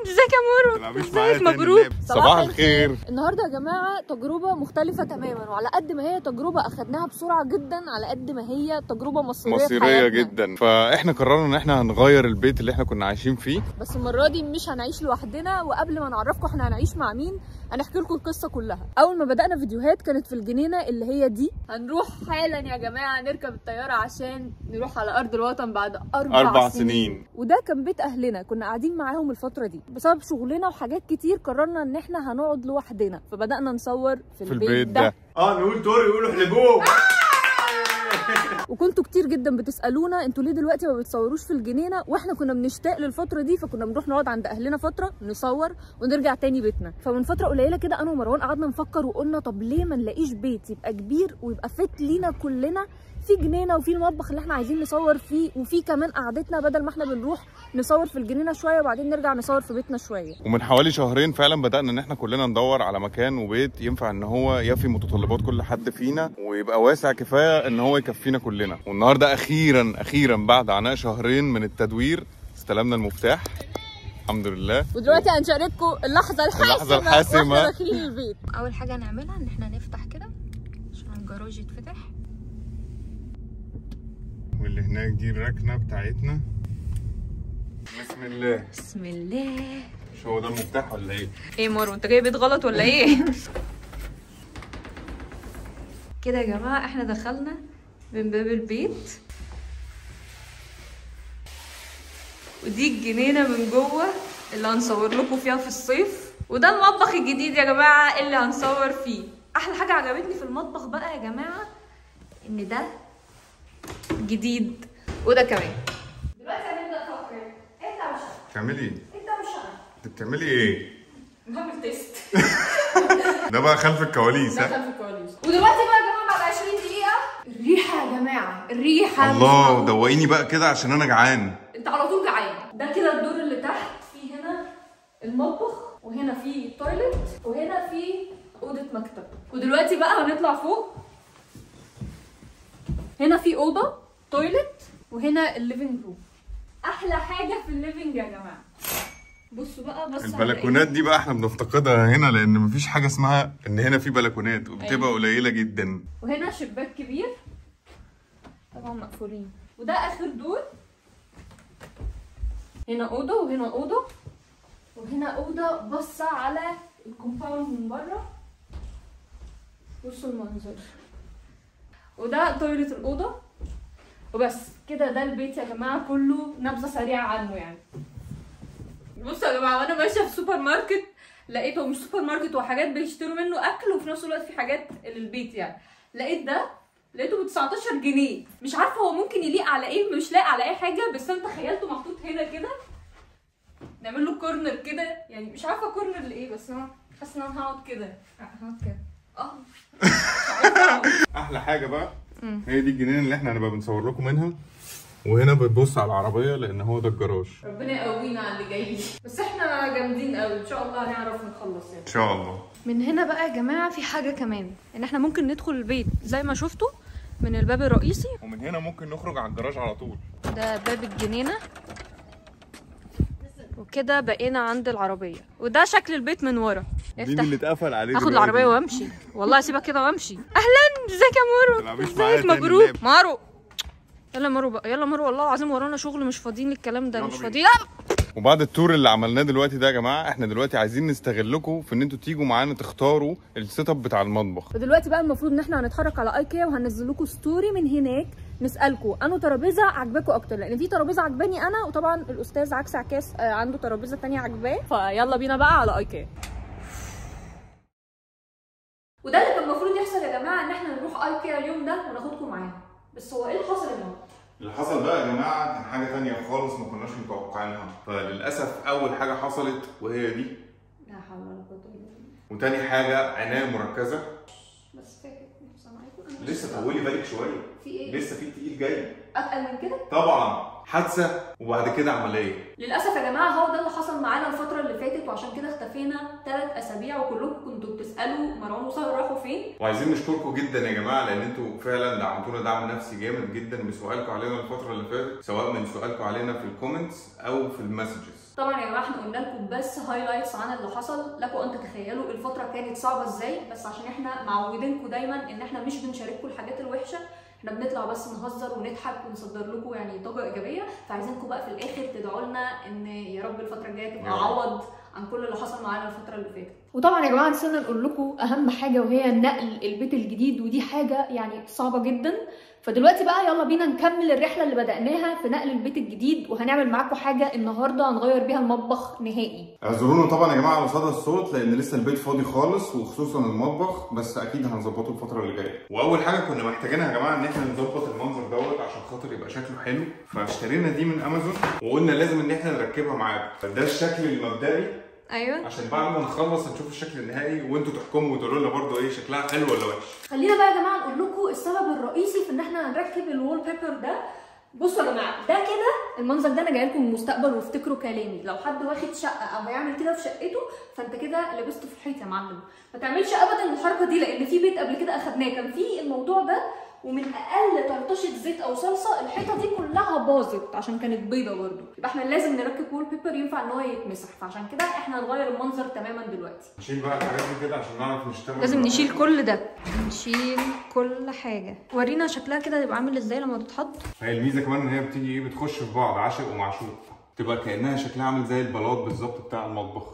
ازيك يا مورو؟ ازيك؟ مبروك. صباح الخير. النهارده يا جماعه تجربه مختلفه تماما، وعلى قد ما هي تجربه اخدناها بسرعه جدا على قد ما هي تجربه مصيريه جدا. فاحنا قررنا ان احنا هنغير البيت اللي احنا كنا عايشين فيه، بس المره دي مش هنعيش لوحدنا. وقبل ما نعرفكم احنا هنعيش مع مين هنحكي لكم القصه كلها. اول ما بدانا فيديوهات كانت في الجنينه اللي هي دي. هنروح حالا يا جماعه نركب الطياره عشان نروح على ارض الوطن بعد 4 سنين. وده كان بيت اهلنا كنا قاعدين معاهم الفتره دي. بسبب شغلنا وحاجات كتير قررنا ان احنا هنقعد لوحدنا، فبدانا نصور في البيت ده. نقول دوري يقولوا احلبوه. وكنتوا كتير جدا بتسالونا انتوا ليه دلوقتي ما بتصوروش في الجنينه، واحنا كنا بنشتاق للفتره دي، فكنا بنروح نقعد عند اهلنا فتره نصور ونرجع تاني بيتنا. فمن فتره قليله كده انا ومروان قعدنا نفكر وقلنا طب ليه ما نلاقيش بيت يبقى كبير ويبقى فت لينا كلنا، في جنينه وفي المطبخ اللي احنا عايزين نصور فيه، وفي كمان قعدتنا بدل ما احنا بنروح نصور في الجنينه شويه وبعدين نرجع نصور في بيتنا شويه. ومن حوالي شهرين فعلا بدانا ان احنا كلنا ندور على مكان وبيت ينفع ان هو يفي متطلبات كل حد فينا ويبقى واسع كفايه ان هو يكفينا كلنا. والنهارده اخيرا بعد عناء شهرين من التدوير استلمنا المفتاح الحمد لله. ودلوقتي هنشارككم اللحظه الحاسمه واحنا داخلين البيت. اول حاجه هنعملها ان احنا نفتح كده عشان الجراج يتفتح، واللي هناك دي الركنه بتاعتنا. بسم الله بسم الله. مش هو ده المفتاح ولا ايه؟ ايه مارو انت جاي بيت غلط ولا ايه؟ كده يا جماعه احنا دخلنا من باب البيت، ودي الجنينه من جوه اللي هنصور لكم فيها في الصيف، وده المطبخ الجديد يا جماعه اللي هنصور فيه. احلى حاجه عجبتني في المطبخ بقى يا جماعه ان ده جديد وده كمان. دلوقتي هنبدا نفكر. انت مش بتعملي ايه؟ انت مش انت بتعملي ايه؟ بعمل تيست. ده بقى خلف الكواليس. ده خلف الكواليس. ودلوقتي بقى يا جماعه بعد 20 دقيقه الريحه يا جماعه، الريحه الله. دوقيني بقى كده عشان انا جعان. انت على طول جعان. ده كده الدور اللي تحت، في هنا المطبخ وهنا في تويلت وهنا في اوضه مكتب. ودلوقتي بقى هنطلع فوق. هنا في اوضه تويلت وهنا الليفنج روم. احلى حاجه في الليفنج يا جماعه بصوا بقى. بس البلكونات دي بقى احنا بنفتقدها هنا لان مفيش حاجه اسمها ان هنا في بلكونات وبتبقى قليله جدا. وهنا شباك كبير طبعا مقفولين. وده اخر دور. هنا اوضه وهنا اوضه وهنا اوضه باصه على الكومباوند من بره. بصوا المنظر. وده تويلت الاوضه. وبس كده ده البيت يا جماعه كله نبذه سريعه عنه يعني. بصوا يا جماعه وانا ماشيه في سوبر ماركت لقيته، مش سوبر ماركت، وحاجات بيشتروا منه اكل وفي نفس الوقت في حاجات للبيت يعني. لقيت ده لقيته ب 19 جنيه. مش عارفه هو ممكن يليق على ايه، مش لايق على اي حاجه، بس انا تخيلته محطوط هنا كده نعمل له كورنر كده يعني. مش عارفه كورنر لايه بس انا حاسه ان انا هقعد كده احلى حاجه بقى هي دي الجنينه اللي احنا هنبقى بنصور لكم منها. وهنا بتبص على العربيه لان هو ده الجراج. ربنا يقوينا على اللي جاي، بس احنا جامدين قوي ان شاء الله هنعرف نخلص يعني. ان شاء الله. من هنا بقى يا جماعه في حاجه كمان، ان احنا ممكن ندخل البيت زي ما شفتوا من الباب الرئيسي، ومن هنا ممكن نخرج على الجراج على طول. ده باب الجنينه. وكده بقينا عند العربيه، وده شكل البيت من ورا. مين اللي اتقفل عليه؟ هاخد العربيه وامشي والله، اسيبها كده وامشي. اهلا ازيك يا مارو؟ ازيك؟ مبروك مارو. يلا مارو بقى، يلا مارو والله العظيم ورانا شغل مش فاضيين للكلام ده، مش فاضيين. وبعد التور اللي عملناه دلوقتي ده يا جماعه احنا دلوقتي عايزين نستغلكم في ان انتوا تيجوا معانا تختاروا السيت اب بتاع المطبخ. ودلوقتي بقى المفروض ان احنا هنتحرك على ايكيا وهننزل لكم ستوري من هناك نسالكم انو ترابيزه عجباكم اكتر، لان في ترابيزه عجباني انا، وطبعا الاستاذ عكس عكاس عنده ترابيزه ثانيه عجباه. فيلا بينا بقى على ايكيا. وده اللي كان المفروض يحصل يا جماعه، ان احنا نروح ايكيا اليوم ده وناخدكم معانا. بس هو ايه اللي حصل النهارده؟ اللي حصل بقى يا جماعه كان حاجه ثانيه خالص ما كناش متوقعينها. فللاسف اول حاجه حصلت وهي دي. لا حول ولا قوه الا بالله. وتاني حاجه عنايه مركزه. بس فاكر سامعاكم لسه طولي بالك شويه. في ايه؟ لسه في تقيل جاي. اتقل من كده؟ طبعا. حادثه وبعد كده عمليه. للاسف يا جماعه هو ده اللي حصل معانا الفتره اللي فاتت، وعشان كده اختفينا 3 اسابيع، وكلكم كنتوا بتسالوا مروان وسهر راحوا فين. وعايزين نشكركم جدا يا جماعه لان انتوا فعلا دعمتونا دعم نفسي جامد جدا بسؤالكم علينا الفتره اللي فاتت، سواء من سؤالكم علينا في الكومنتس او في المسجز. طبعا يا جماعه احنا قلنا لكم بس هايلايتس عن اللي حصل، لكم ان تتخيلوا الفتره كانت صعبه ازاي، بس عشان احنا معودينكم دايما ان احنا مش بنشارككم الحاجات الوحشه، احنا بنطلع بس نهزر ونضحك ونصدر لكم يعني طاقه ايجابيه، فعايزينكم بقى في الاخر تدعوا لنا ان يا رب الفتره الجايه تبقى عوض عن كل اللي حصل معانا الفتره اللي فاتت. وطبعا يا جماعه نسينا نقول لكم اهم حاجه، وهي نقل البيت الجديد، ودي حاجه يعني صعبه جدا. فدلوقتي بقى يلا بينا نكمل الرحله اللي بدأناها في نقل البيت الجديد، وهنعمل معاكم حاجه النهارده هنغير بيها المطبخ نهائي. اعذرونا طبعا يا جماعه على صدى الصوت، لان لسه البيت فاضي خالص وخصوصا المطبخ، بس اكيد هنظبطه الفتره اللي جايه. واول حاجه كنا محتاجينها يا جماعه ان احنا نظبط المنظر دوت عشان خاطر يبقى شكله حلو، فاشترينا دي من امازون وقلنا لازم ان احنا نركبها معاكم. ده الشكل المبدئي، ايوه، عشان بعد ما نخلص هنشوف الشكل النهائي وانتوا تحكموا وتقولوا لنا برده ايه شكلها حلو ولا وحش. خلينا بقى يا جماعه نقول لكم السبب الرئيسي في ان احنا هنركب الوول بيبر ده. بصوا يا جماعه، ده كده المنظر ده انا جاي لكم من المستقبل، وافتكروا كلامي، لو حد واخد شقه او هيعمل كده في شقته فانت كده لبست في الحيط يا معلم. ما تعملش ابدا الحركه دي، لان في بيت قبل كده اخدناه كان فيه الموضوع ده، ومن اقل طرطشه زيت او صلصه الحيطه دي كلها باظت عشان كانت بيضه برده. يبقى احنا لازم نركب وول بيبر ينفع ان هو يتمسح، فعشان كده احنا هنغير المنظر تماما دلوقتي. نشيل بقى الحاجات دي كده عشان نعرف نشتغل. لازم نشيل كل ده، نشيل كل حاجه. ورينا شكلها كده يبقى عامل ازاي لما تتحط. هي الميزه كمان ان هي بتيجي ايه، بتخش في بعض، عاشق ومعشوق، تبقى كانها شكلها عامل زي البلاط بالظبط بتاع المطبخ.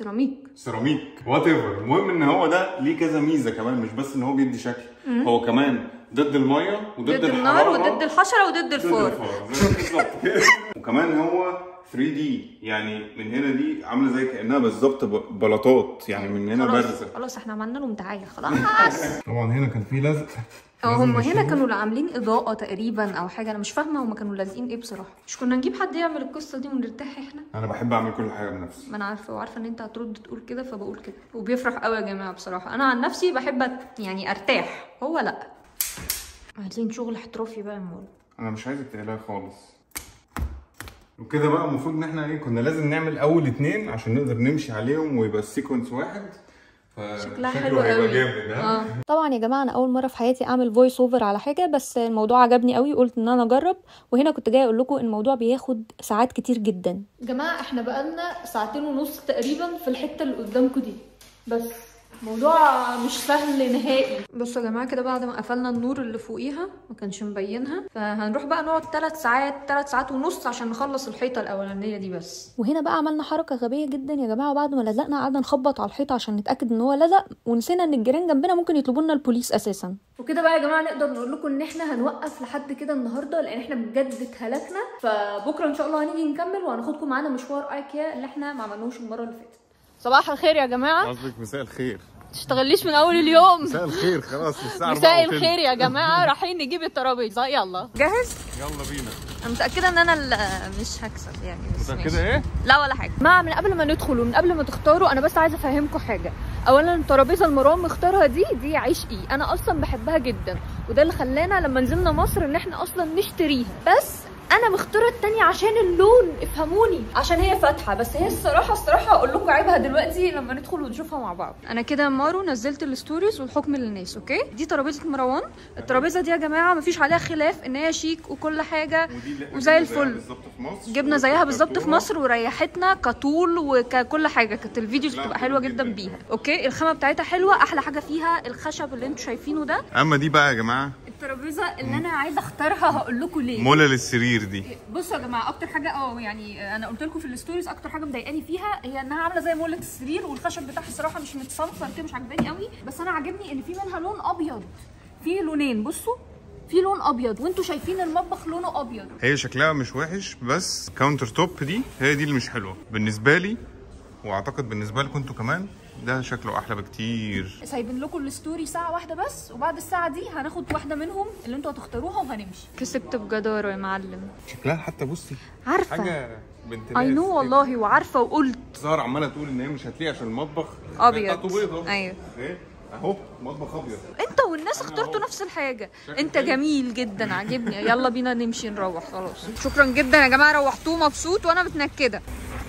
سيراميك وات ايفر. المهم ان هو ده ليه كذا ميزه كمان، مش بس ان هو بيدي شكل، هو كمان ضد الميه وضد النار وضد الحشره وضد الفار بالظبط. وكمان هو 3D، يعني من هنا دي عامله زي كانها بالظبط بلاطات، يعني من هنا بارزه. خلاص احنا عملنا لهم دعايه خلاص. طبعا هنا كان في لزق، هم هنا كانوا عاملين اضاءه تقريبا او حاجه، انا مش فاهمه هم كانوا لازقين ايه بصراحه. مش كنا نجيب حد يعمل القصه دي ونرتاح احنا؟ انا بحب اعمل كل حاجه بنفسي. ما انا عارفه، وعارفه ان انت هترد تقول كده فبقول كده، وبيفرح قوي يا جماعه بصراحه. انا عن نفسي بحب يعني ارتاح، هو لا. عايزين شغل احترافي بقى يا مول. انا مش عايزك تقلقي خالص. وكده بقى المفروض ان احنا ايه، كنا لازم نعمل اول 2 عشان نقدر نمشي عليهم ويبقى السيكونس واحد. شكلها حلو قوي. طبعا يا جماعه انا اول مره في حياتي اعمل فويس اوفر على حاجه، بس الموضوع عجبني قوي، قلت ان انا اجرب. وهنا كنت جايه اقول لكم الموضوع بياخد ساعات كتير جدا. يا جماعه احنا بقالنا 2.5 ساعات تقريبا في الحته اللي قدامكم دي، بس موضوع مش سهل نهائي. بصوا يا جماعه كده بعد ما قفلنا النور اللي فوقيها ما كانش مبينها، فهنروح بقى نقعد 3 ساعات ونص عشان نخلص الحيطه الاولانيه دي بس. وهنا بقى عملنا حركه غبيه جدا يا جماعه، بعد ما لزقنا قعدنا نخبط على الحيطه عشان نتاكد ان هو لزق، ونسينا ان الجيران جنبنا ممكن يطلبوا لنا البوليس اساسا. وكده بقى يا جماعه نقدر نقول لكم ان احنا هنوقف لحد كده النهارده، لان احنا بجد اتهلكنا. فبكره ان شاء الله هنيجي نكمل وهناخدكم معانا مشوار ايكيا اللي احنا ما عملناهوش المره اللي فاتت. صباح الخير يا جماعه. قصدك مساء الخير. تشتغليش من اول اليوم. مساء الخير خلاص الساعه 4. مساء الخير يا جماعه، رايحين نجيب الترابيزه. يلا جاهز؟ يلا بينا. انا متاكده ان انا مش هكسب يعني. متاكده ايه؟ لا ولا حاجه. ما من قبل ما ندخل ومن قبل ما تختاروا، انا بس عايزه افهمكم حاجه. اولا الترابيزه المروان مختارها دي عشقي، انا اصلا بحبها جدا، وده اللي خلانا لما نزلنا مصر ان احنا اصلا نشتريها. بس انا مختاره التانية عشان اللون، افهموني، عشان هي فاتحه. بس هي الصراحه هقول لكم عيبها دلوقتي لما ندخل ونشوفها مع بعض. انا كده مارو نزلت الستوريز والحكم للناس. اوكي، دي ترابيزه مروان. الترابيزه دي يا جماعه مفيش عليها خلاف ان هي شيك وكل حاجه وزي الفل. جبنا زيها بالظبط في مصر وريحتنا كطول وككل حاجه، كانت الفيديوز بتبقى حلوه جدا بيها. اوكي، الخامه بتاعتها حلوه، احلى حاجه فيها الخشب اللي انتوا شايفينه ده. اما دي بقى يا جماعه الترابيزه اللي انا عايزه اختارها، هقول لكم ليه. مولة للسرير دي. بصوا يا جماعه، اكتر حاجه يعني انا قلت لكم في الستوريز اكتر حاجه مضايقاني فيها هي انها عامله زي مولة السرير، والخشب بتاعها الصراحه مش متصنفر كده، مش عجباني قوي. بس انا عاجبني ان في منها لون ابيض، في لونين. بصوا في لون ابيض، وانتوا شايفين المطبخ لونه ابيض. هي شكلها مش وحش، بس كاونتر توب دي هي دي اللي مش حلوه بالنسبه لي، واعتقد بالنسبه لكم انتوا كمان. ده شكله احلى بكتير. سايبين لكم الستوري ساعه واحده بس، وبعد الساعه دي هناخد واحده منهم اللي انتوا هتختاروها وهنمشي. كسبت بجداره يا معلم. شكلها حتى بصي عارفه حاجه بنت ناس. اي نو والله، وعارفه وقلت. زهر عماله تقول ان هي مش هتليق عشان المطبخ ابيض. ايوه اهو مطبخ ابيض. انت والناس اخترتوا نفس الحاجه. انت جميل جدا، عاجبني. يلا بينا نمشي نروح خلاص. شكرا جدا يا جماعه، روحتوه مبسوط وانا متنكده.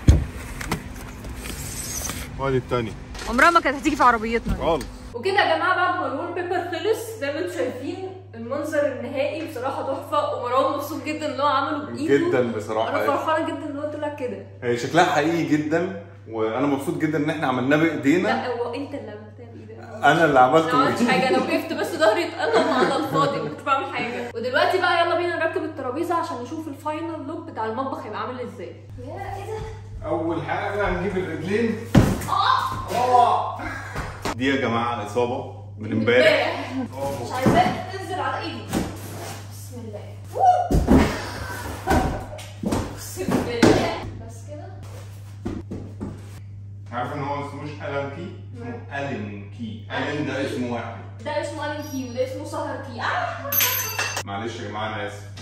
وادي الثانيه عمرها ما كانت هتيجي في عربيتنا خالص. وكده يا جماعه بعد ما الوول بيبر خلص زي ما انتم شايفين والمنظر النهائي بصراحه تحفه، ومروان مبسوط جدا ان هو عمله بايده جدا بصراحه. انا فرحانه جدا ان هو طلع كده. هي شكلها حقيقي جدا، وانا مبسوط جدا ان احنا عملناه بايدينا. لا هو انت اللي عملتها بايدك، انا اللي عملته ما عملتش حاجه، انا وقفت بس ظهري اتقطم على الفاضي، ما كنتش بعمل حاجه. ودلوقتي بقى يلا بينا نركب الترابيزه عشان نشوف الفاينل لوك بتاع المطبخ هيبقى عامل ازاي. يا ايه ده؟ اول حاجه هنجيب الرجلين. دي يا جماعه اصابه من امبارح، مش عايزاك تنزل على ايدي. بسم الله. بسم الله. بس كده. عارف ان هو اسمه مش ألان كي، اسمه ألين كي. ألين ده اسمه واحد، ده اسمه ألين كي وده اسمه سهر كي. معلش يا جماعه انا اسف.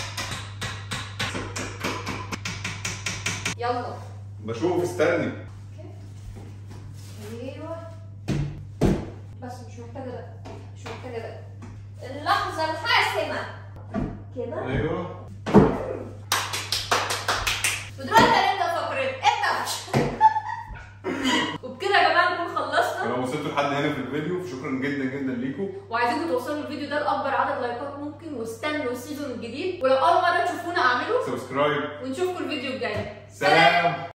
يلا بشوف، استني. ايوه بس مش محتاجه ده، مش محتاجه ده. اللحظه الحاسمه كده. ايوه. ودلوقتي هنبدا فقره افتح. وبكده يا جماعه نكون خلصنا. لو وصلتوا لحد هنا في الفيديو فشكرا جدا جدا ليكم، وعايزينكم توصلوا الفيديو ده لاكبر عدد لايكات ممكن، واستنوا السيزون الجديد. ولو اول مره تشوفونا اعملوا سبسكرايب، ونشوفكم الفيديو الجاي. سلام.